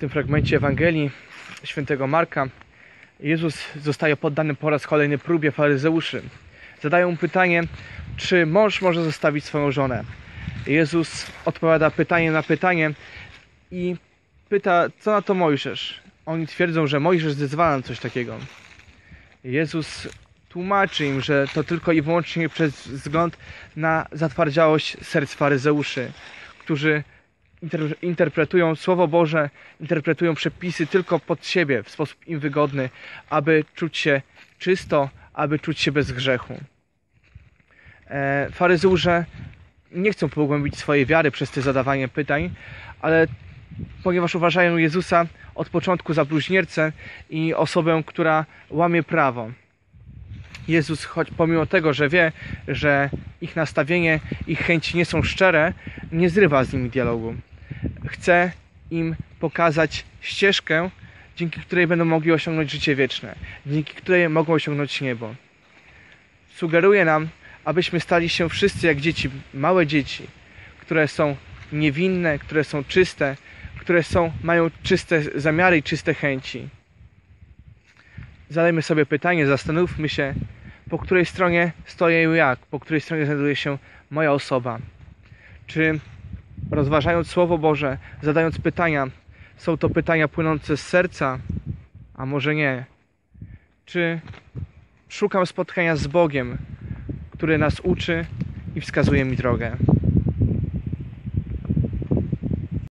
tym fragmencie Ewangelii świętego Marka Jezus zostaje poddany po raz kolejny próbie faryzeuszy. Zadają mu pytanie, czy mąż może zostawić swoją żonę. Jezus odpowiada pytanie na pytanie i pyta, co na to Mojżesz. Oni twierdzą, że Mojżesz zezwala na coś takiego. Jezus tłumaczy im, że to tylko i wyłącznie przez wzgląd na zatwardziałość serc faryzeuszy, którzy interpretują Słowo Boże, interpretują przepisy tylko pod siebie, w sposób im wygodny, aby czuć się czysto, aby czuć się bez grzechu. Faryzeusze nie chcą pogłębić swojej wiary przez to zadawanie pytań, ale ponieważ uważają Jezusa od początku za bluźniercę i osobę, która łamie prawo. Jezus, choć pomimo tego, że wie, że ich nastawienie, ich chęci nie są szczere, nie zrywa z nimi dialogu. Chce im pokazać ścieżkę, dzięki której będą mogli osiągnąć życie wieczne, dzięki której mogą osiągnąć niebo. Sugeruje nam, abyśmy stali się wszyscy jak dzieci, małe dzieci, które są niewinne, które są czyste, które mają czyste zamiary i czyste chęci. Zadajmy sobie pytanie, zastanówmy się, po której stronie stoję ja, po której stronie znajduje się moja osoba. Czy rozważając Słowo Boże, zadając pytania, są to pytania płynące z serca, a może nie? Czy szukam spotkania z Bogiem, który nas uczy i wskazuje mi drogę?